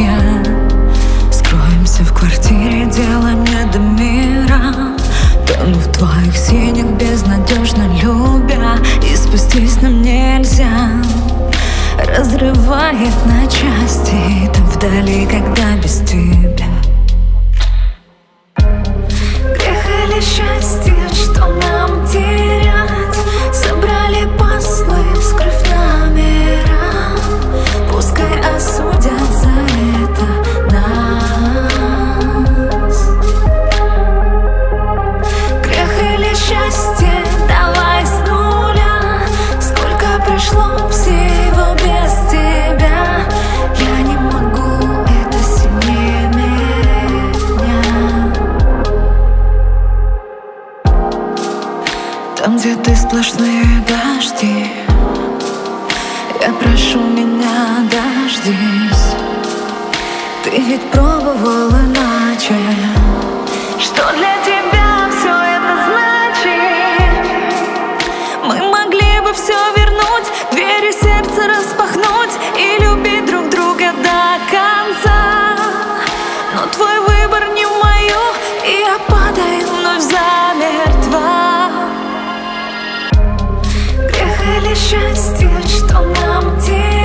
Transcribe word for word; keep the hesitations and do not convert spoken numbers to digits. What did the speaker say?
я. Скроемся в квартире, дело не до мира. Тону в твоих синих, безнадежно любя, и спастись нам нельзя. Разрывает на части, там вдали, когда без тебя. Грех или счастье, что нам терять? Собрали пазлы, скрыв номера. Пускай осудят за это нас. Грех или счастье, давай с нуля. Сколько пришло всего без тебя. Я не могу, это сильнее меня. Там, где ты, сплошные дожди. Я прошу, меня дождись. Ты ведь пробовал иначе. Что для тебя все это значит? Мы могли бы все вернуть, двери сердца распахнуть и любить друг друга до конца. Но твой выбор не мое, и я падаю вновь замертво. Грех или счастье, что нам делать?